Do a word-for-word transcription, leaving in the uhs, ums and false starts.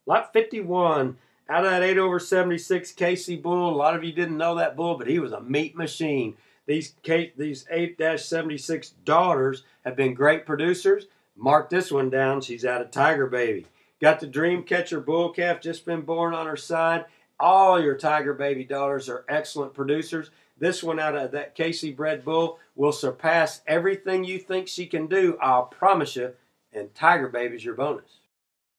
Lot fifty-one. Out of that eight over seventy-six K C bull, a lot of you didn't know that bull, but he was a meat machine. These K, these eight seventy-six daughters have been great producers. Mark this one down. She's out of Tiger Baby. Got the Dreamcatcher bull calf just been born on her side. All your Tiger Baby daughters are excellent producers. This one out of that K C bred bull will surpass everything you think she can do, I'll promise you, and Tiger Baby's your bonus.